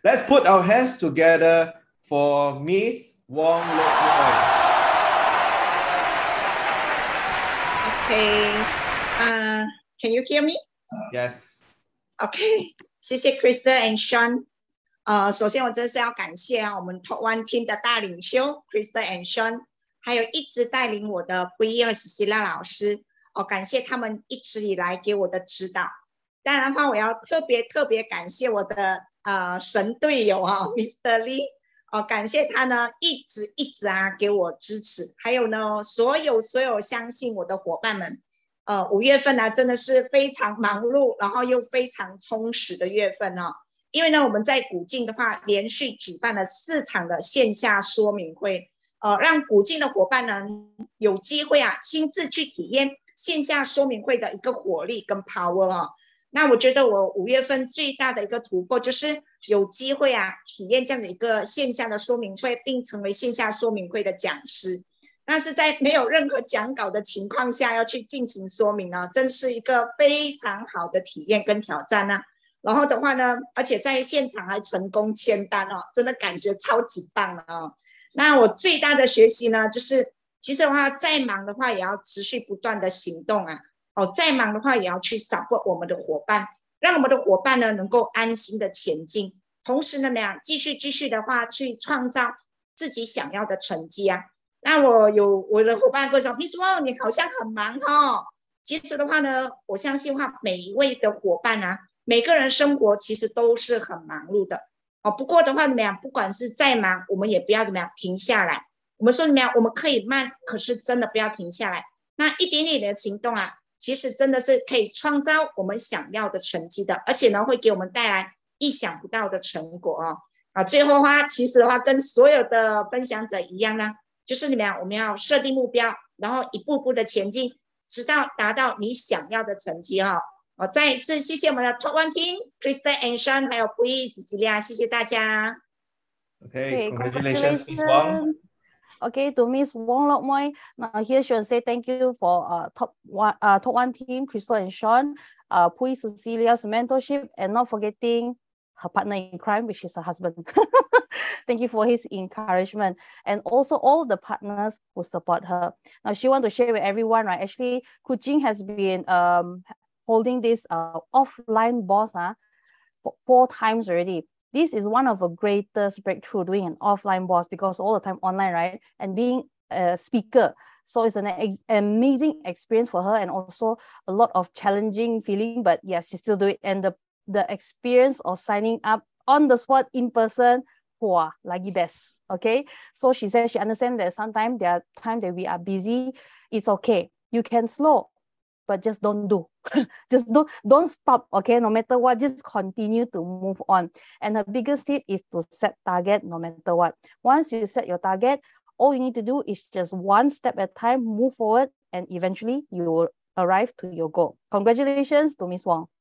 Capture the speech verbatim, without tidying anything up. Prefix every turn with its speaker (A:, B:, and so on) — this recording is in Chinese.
A: Let's put our hands together for Miss Wong Lok Moy.
B: Okay. Uh, can you hear me?
A: Yes.
B: Okay. 谢谢 Krista and Sean。呃，首先我真是要感谢啊，我们 Top One Team 的大领袖 Krista and Sean， 还有一直带领我的 Pui 和 Cecilia 老师。哦，感谢他们一直以来给我的指导。当然的话，我要特别特别感谢我的呃神队友啊 ，Mister Lee。哦，感谢他呢，一直一直啊给我支持。还有呢，所有所有相信我的伙伴们。呃，五月份呢、啊，真的是非常忙碌，然后又非常充实的月份哦。因为呢，我们在古晋的话，连续举办了四场的线下说明会，呃，让古晋的伙伴呢有机会啊，亲自去体验线下说明会的一个火力跟 power 哦。那我觉得我五月份最大的一个突破就是有机会啊，体验这样的一个线下的说明会，并成为线下说明会的讲师。但是在没有任何讲稿的情况下要去进行说明呢，真是一个非常好的体验跟挑战啊。然后的话呢，而且在现场还成功签单哦，真的感觉超级棒了哦。那我最大的学习呢，就是其实的话，再忙的话也要持续不断的行动啊。哦，再忙的话也要去 support 我们的伙伴，让我们的伙伴呢能够安心的前进。同时呢，怎么样继续继续的话去创造自己想要的成绩啊。那我有我的伙伴跟我说 ，Miss Wong 你好像很忙哦。其实的话呢，我相信的话，每一位的伙伴啊，每个人生活其实都是很忙碌的哦。不过的话怎么样，不管是再忙，我们也不要怎么样停下来。我们说怎么样，我们可以慢，可是真的不要停下来。那一点点的行动啊，其实真的是可以创造我们想要的成绩的，而且呢，会给我们带来意想不到的成果哦。啊，最后的话，其实的话跟所有的分享者一样呢。就是你们我们要设定目标，然后一步步的前进，直到达到你想要的成绩哈、哦。我再一次谢谢我们的 Top One Team Krista and Sean 还有 Pui Cecilia， 谢谢大家。
A: Okay, congratulations, Miss Wong.
C: Okay, to Miss Wong Lok Moy, now here she will say thank you for uh, top one, uh, top one team, Crystal and Sean, uh, Pui Cecilia's mentorship, and not forgetting her partner in crime, which is her husband. Thank you for his encouragement, and also all the partners who support her. Now she want to share with everyone, right? Actually, Kuching has been um holding this uh offline boss uh, for four times already. This is one of the greatest breakthrough doing an offline boss because all the time online, right? And being a speaker. So it's an ex amazing experience for her and also a lot of challenging feeling, but yes, she still do it. And the, the experience of signing up on the spot in person, wah, lagi best, okay? So she says she understands that sometimes there are times that we are busy. It's okay. You can slow, but just don't do. Just don't, don't stop, okay? No matter what, just continue to move on. And her biggest tip is to set target no matter what. Once you set your target, all you need to do is just one step at a time, move forward, and eventually you will arrive to your goal. Congratulations to Miss Wong.